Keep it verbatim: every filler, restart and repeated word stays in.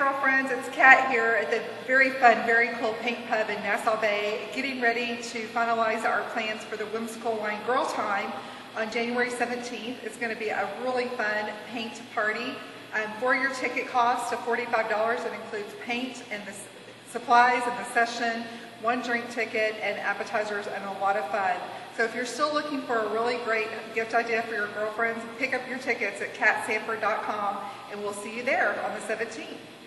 girlfriends, it's Kat here at the very fun, very cool Paint Pub in Nassau Bay, getting ready to finalize our plans for the Whimsical Wine Girl Time on January seventeenth. It's going to be a really fun paint party. Um, for your ticket cost of forty-five dollars, it includes paint and the supplies and the session, one drink ticket, and appetizers, and a lot of fun. So if you're still looking for a really great gift idea for your girlfriends, pick up your tickets at cat sanford dot com, and we'll see you there on the seventeenth.